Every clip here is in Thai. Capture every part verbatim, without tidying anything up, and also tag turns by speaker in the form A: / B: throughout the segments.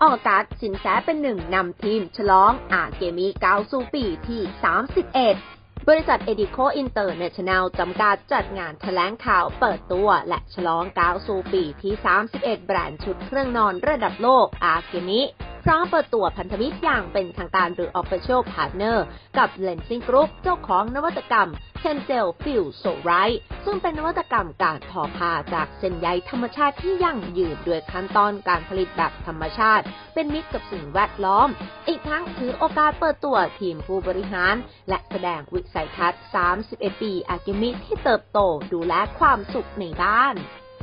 A: ออกอากาศสินแสเป็นหนึ่งนำทีมฉลองอาเกมิก้าวสู่ปีที่สามสิบเอ็ดบริษัท Edico International จำกัดจัดงานแถลงข่าวเปิดตัวและฉลองก้าวสู่ปีที่สามสิบเอ็ดแบรนด์ชุดเครื่องนอนระดับโลกอาเกมิพร้อมเปิดตัวพันธมิตรอย่างเป็นทางการหรือ Official Partner กับ Lensing Group เจ้าของนวัตกรรม Tencel Feel So Right ซึ่งเป็นนวัตกรรมการทอผ้าจากเส้นใยธรรมชาติที่ยั่งยืนด้วยขั้นตอนการผลิตแบบธรรมชาติเป็นมิตรกับสิ่งแวดล้อมอีกทั้งถือโอกาสเปิดตัวทีมผู้บริหารและแสดงวิสัยทัศน์สามสิบเอ็ดปีอาเกมิที่เติบโตดูแลความสุขในบ้าน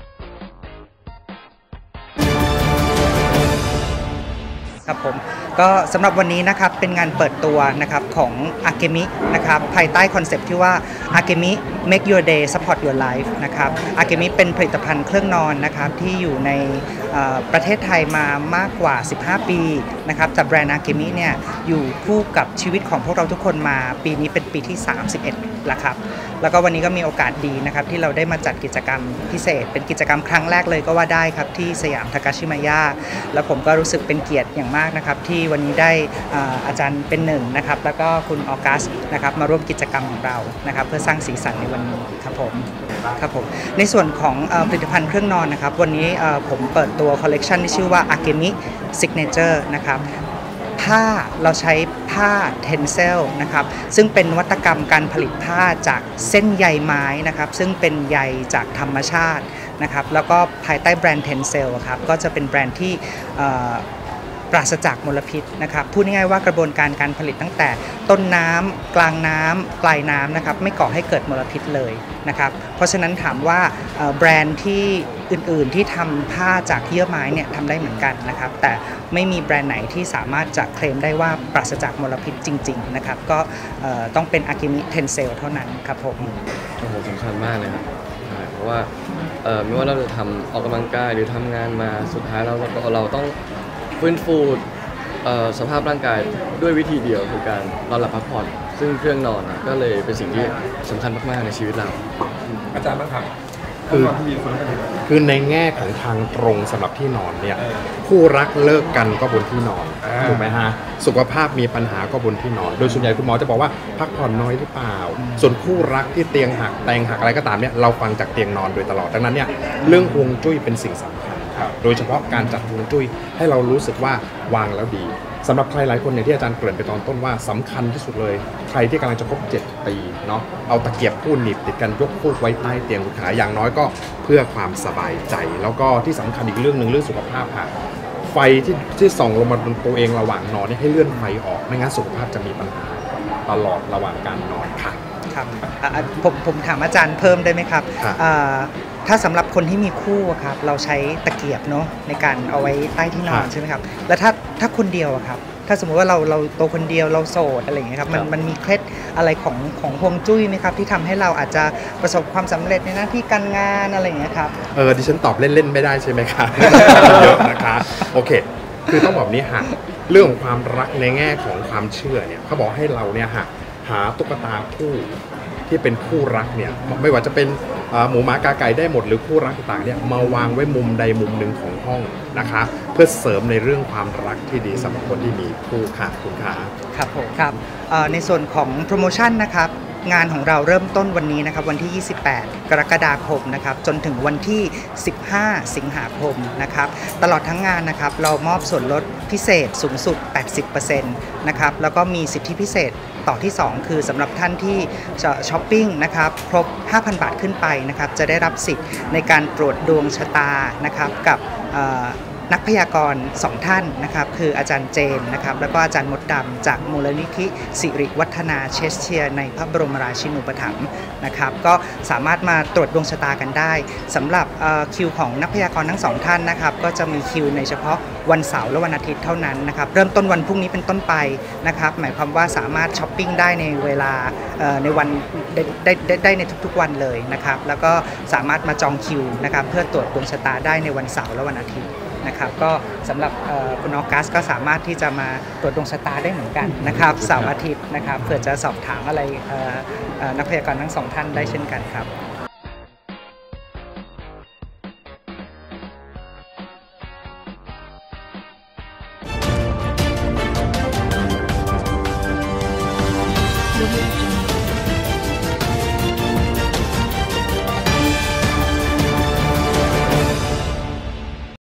B: ครับผมก็สำหรับวันนี้นะครับเป็นงานเปิดตัวนะครับของอาเกมินะครับภายใต้คอนเซปต์ที่ว่าอาเกมิ make your day support your life นะครับอาเกมิเป็นผลิตภัณฑ์เครื่องนอนนะครับที่อยู่ในประเทศไทยมามากกว่าสิบห้าปีนะครับแต่แบรนด์อาเกมิเนี่ยอยู่คู่กับชีวิตของพวกเราทุกคนมาปีนี้เป็นปีที่สามสิบเอ็ดแล้วครับแล้วก็วันนี้ก็มีโอกาสดีนะครับที่เราได้มาจัดกิจกรรมพิเศษเป็นกิจกรรมครั้งแรกเลยก็ว่าได้ครับที่สยามทากาชิมายะแล้วผมก็รู้สึกเป็นเกียรติอย่างมากนะครับที่วันนี้ได้อาจารย์เป็นหนึ่งนะครับแล้วก็คุณออกัสนะครับมาร่วมกิจกรรมของเรานะครับเพื่อสร้างสีสันในวันนี้ครับผมครับผมในส่วนของผลิตภัณฑ์เครื่องนอนนะครับวันนี้ผมเปิดตัวคอลเลกชันที่ชื่อว่า Akemi Signature นะครับผ้าเราใช้ผ้า Tencel นะครับซึ่งเป็นนวัตกรรมการผลิตผ้าจากเส้นใยไม้นะครับซึ่งเป็นใยจากธรรมชาตินะครับแล้วก็ภายใต้แบรนด์ Tencel ครับก็จะเป็นแบรนด์ที่ปราศจากมลพิษนะครับพูดง่ายๆว่ากระบวนการการผลิตตั้งแต่ต้นน้ำกลางน้ำปลายน้ำนะครับไม่ก่อให้เกิดมลพิษเลยนะครับเพราะฉะนั้นถามว่าแบรนด์ที่อื่นๆที่ทำผ้าจากเยื่อไม้เนี่ยทำได้เหมือนกันนะครับแต่ไม่มีแบรนด์ไหนที่สามารถจะเคลมได้ว่าปราศจากมลพิษจริงๆนะครับก็ต้องเป็นอากิมิเทนเซลเท่านั้นครับผม
C: โอ้โหสำคัญมากเลยครับเพราะว่าไม่ว่าเราจะทำออกกำลังกายหรือทำงานมาสุดท้ายเราเราต้องฟื้นฟูสภาพร่างกายด้วยวิธีเดียวคือการนอนหลับพักผ่อนซึ่งเครื่องนอนก็เลยเป็นสิ่งที่สำคัญมากๆในชีวิตเรา
D: อาจารย์บ้างครับ
E: คือคือในแง่ของทางตรงสำหรับที่นอนเนี่ยคู่รักเลิกกันก็บนที่นอนถูกไหมฮะสุขภาพมีปัญหาก็บนที่นอนโดยส่วนใหญ่คุณหมอจะบอกว่าพักผ่อนน้อยหรือเปล่าส่วนคู่รักที่เตียงหักแตงหักอะไรก็ตามเนี่ยเราฟังจากเตียงนอนโดยตลอดดังนั้นเนี่ยเรื่องฮวงจุ้ยเป็นสิ่งสำคัญโดยเฉพาะการจัดฮวงจุ้ยให้เรารู้สึกว่าวางแล้วดีสำหรับใครหลายคนเนี่ยที่อาจารย์เกริ่นไปตอนต้นว่าสำคัญที่สุดเลยใครที่กำลังจะครบเจ็ดปีเนาะเอาตะเกียบคู่หนีบติดกันยกคู่ไว้ใต้เตียงคุณขาอย่างน้อยก็เพื่อความสบายใจแล้วก็ที่สำคัญอีกเรื่องหนึ่งเรื่องสุขภาพค่ะไฟที่ที่ส่องลงมาบนตัวเองระหว่างนอนนี่ให้เลื่อนไฟออกไม่งั้นสุขภาพจะมีปัญหาตลอดระหว่างการนอนค่ะ
B: ครับผมผมถามอาจารย์เพิ่มได้ไหมครับถ้าสำหรับคนที่มีคู่ครับเราใช้ตะเกียบเนาะในการเอาไว้ใต้ที่นอนใช่ไหมครับแล้วถ้าถ้าคนเดียวครับถ้าสมมติว่าเราเราตัวคนเดียวเราโสดอะไรอย่างเงี้ยครับมันมันมีเคล็ดอะไรของของฮวงจุ้ยไหมครับที่ทำให้เราอาจจะประสบความสำเร็จในหน้าที่การงานอะไรอย่างเงี้ยครับ
E: เออดิฉันตอบเล่นๆไม่ได้ใช่ไหมครับเยอะนะคะโอเคคือต้องบอกนี้ฮะเรื่องของความรักในแง่ของความเชื่อเนี่ยเขาบอกให้เราเนี่ยฮะหาตุ๊กตาคู่ที่เป็นคู่รักเนี่ยไม่ว่าจะเป็นหมูหมากาไก่ได้หมดหรือคู่รักต่างๆเนี่ยมาวางไว้มุมใดมุมหนึ่งของห้องนะคะเพื่อเสริมในเรื่องความรักที่ดีสำหรับคนที่มีคู่ค่ะคุณขา
B: ครับผมครับในส่วนของโปรโมชั่นนะครับงานของเราเริ่มต้นวันนี้นะครับวันที่ยี่สิบแปดกรกฎาคมนะครับจนถึงวันที่สิบห้าสิงหาคมนะครับตลอดทั้งงานนะครับเรามอบส่วนลดพิเศษสูงสุด แปดสิบเปอร์เซ็นต์ นะครับแล้วก็มีสิทธิพิเศษต่อที่สองคือสำหรับท่านที่ช้อปปิ้งนะครับครบ ห้าพัน บาทขึ้นไปนะครับจะได้รับสิทธิ์ในการตรวจดวงชะตานะครับกับนักพยากรณ์สองท่านนะครับคืออาจารย์เจนนะครับแล้วก็อาจารย์มดดำจากมูลนิธิสิริวัฒนาเชสเชียในพระบรมราชินูปถัมภ์นะครับก็สามารถมาตรวจดวงชะตากันได้สำหรับคิวของนักพยากรณ์ทั้งสองท่านนะครับก็จะมีคิวในเฉพาะวันเสาร์และวันอาทิตย์เท่านั้นนะครับเริ่มต้นวันพรุ่งนี้เป็นต้นไปนะครับหมายความว่าสามารถช้อปปิ้งได้ในเวลาในวันได้ได้ได้ในทุกๆวันเลยนะครับแล้วก็สามารถมาจองคิวนะครับเพื่อตรวจดวงชะตาได้ในวันเสาร์และวันอาทิตย์นะครับก็สำหรับคุณออกัสก็สามารถที่จะมาตรวจดวงชะตาได้เหมือนกันนะครับเสาร์อาทิตย์นะครับเผื่อจะสอบถามอะไรนักพยากรณ์ทั้งสองท่านได้เช่นกันครับ